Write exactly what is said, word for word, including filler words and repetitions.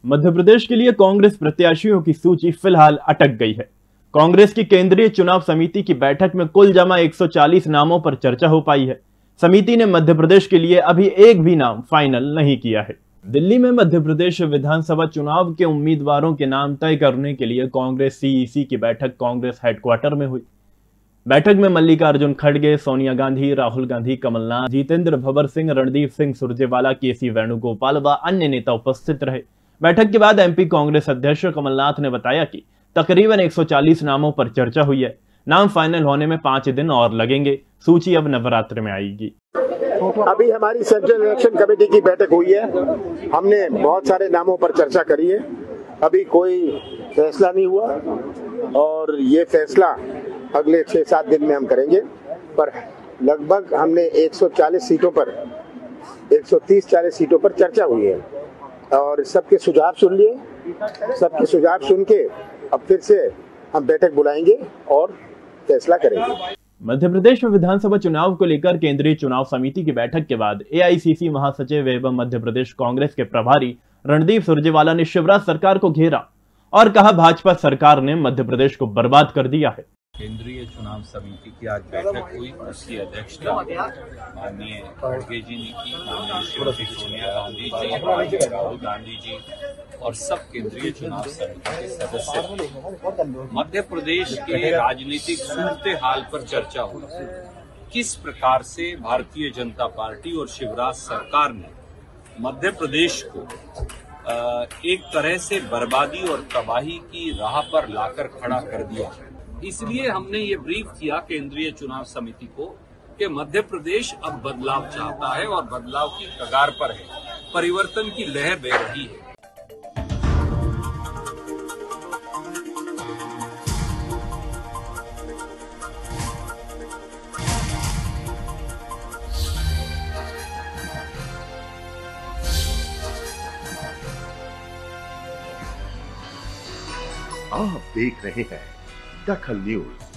मध्य प्रदेश के लिए कांग्रेस प्रत्याशियों की सूची फिलहाल अटक गई है। कांग्रेस की केंद्रीय चुनाव समिति की बैठक में कुल जमा एक सौ चालीस नामों पर चर्चा हो पाई है। समिति ने मध्य प्रदेश के लिए अभी एक भी नाम फाइनल नहीं किया है। दिल्ली में मध्य प्रदेश विधानसभा चुनाव के उम्मीदवारों के नाम तय करने के लिए कांग्रेस सीईसी की बैठक कांग्रेस हेडक्वार्टर में हुई। बैठक में मल्लिकार्जुन खड़गे, सोनिया गांधी, राहुल गांधी, कमलनाथ, जितेंद्र भवर सिंह, रणदीप सिंह सुरजेवाला, केसी वेणुगोपाल व अन्य नेता उपस्थित रहे। बैठक के बाद एमपी कांग्रेस अध्यक्ष कमलनाथ ने बताया कि तकरीबन एक सौ चालीस नामों पर चर्चा हुई है। नाम फाइनल होने में पांच दिन और लगेंगे। सूची अब नवरात्र में आएगी। अभी हमारी सेंट्रल इलेक्शन कमेटी की बैठक हुई है। हमने बहुत सारे नामों पर चर्चा करी है। अभी कोई फैसला नहीं हुआ और ये फैसला अगले छह सात दिन में हम करेंगे। पर लगभग हमने एक सौ चालीस सीटों पर एक सौ तीस चालीस सीटों पर चर्चा हुई है और सबके सुझाव सुन लिए। सबके सुझाव सुन के अब फिर से हम बैठक बुलाएंगे और फैसला करेंगे। मध्य प्रदेश में विधानसभा चुनाव को लेकर केंद्रीय चुनाव समिति की बैठक के बाद एआईसीसी महासचिव एवं मध्य प्रदेश कांग्रेस के प्रभारी रणदीप सुरजेवाला ने शिवराज सरकार को घेरा और कहा भाजपा सरकार ने मध्य प्रदेश को बर्बाद कर दिया है। केंद्रीय चुनाव समिति की आज बैठक हुई, उसकी अध्यक्षता माननीय खड़गे जी ने की। माननीय श्रीमती सोनिया गांधी जी, राहुल गांधी जी और सब केंद्रीय चुनाव समिति के सदस्य। मध्य प्रदेश के राजनीतिक सूरत हाल पर चर्चा हुई। किस प्रकार से भारतीय जनता पार्टी और शिवराज सरकार ने मध्य प्रदेश को एक तरह से बर्बादी और तबाही की राह पर लाकर खड़ा कर दिया। इसलिए हमने ये ब्रीफ किया केंद्रीय चुनाव समिति को कि मध्य प्रदेश अब बदलाव चाहता है और बदलाव की कगार पर है, परिवर्तन की लहर बह रही है। आप देख रहे हैं दखल न्यूज।